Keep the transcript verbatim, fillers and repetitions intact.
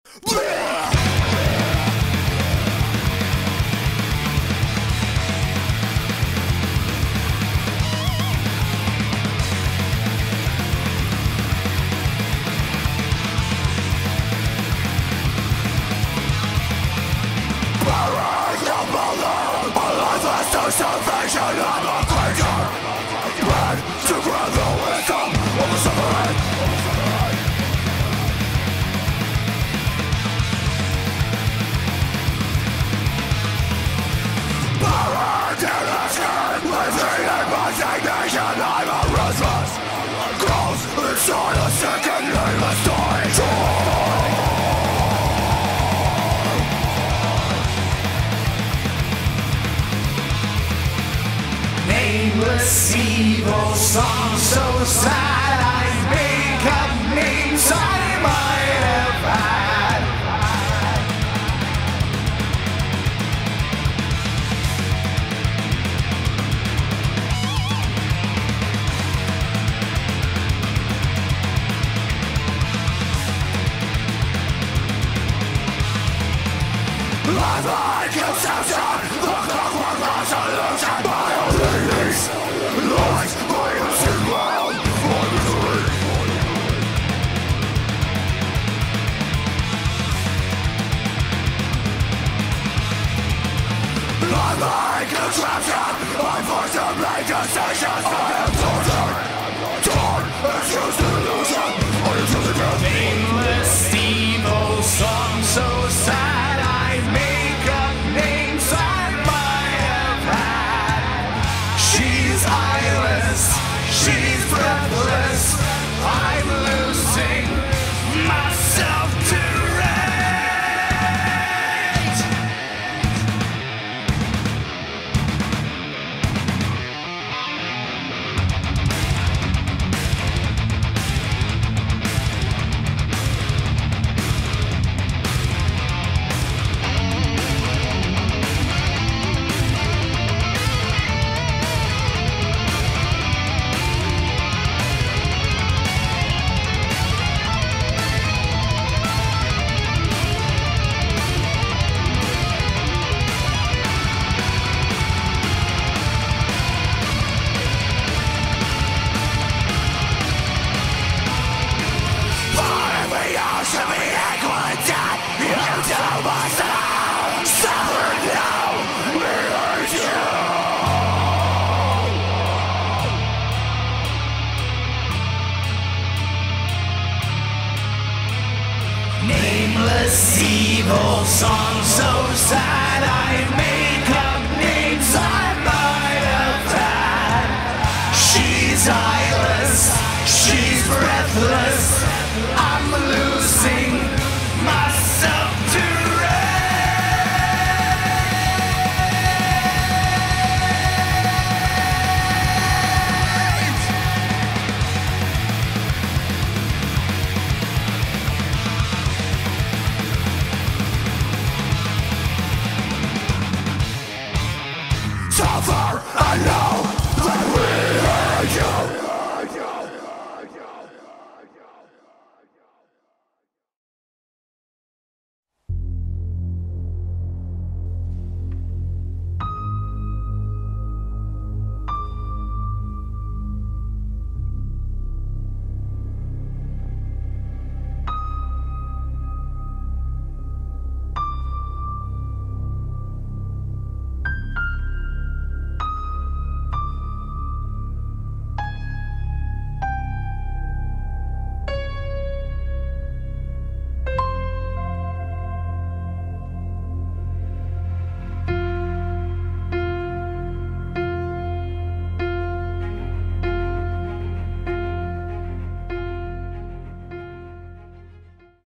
Salvation of a creature, bred to grant the wisdom of the suffering. Buried in the skin, living in resignation, I'm a restless ghost inside a second nameless story. Nameless evil song so sad I make up names I might have had. I like conception, the clockwork resolution, my ladies, lies, I am still wild, my misery. I like contraption, I'm forced to make decisions, I am tortured, torn, excuse delusion, I am to the death. Nameless evil song so sad I make up names I might have had. She's eyeless, she's breathless, I'm losing myself to rage. Nameless evil song so sad I make up names I might have had. She's eyeless, she's breathless,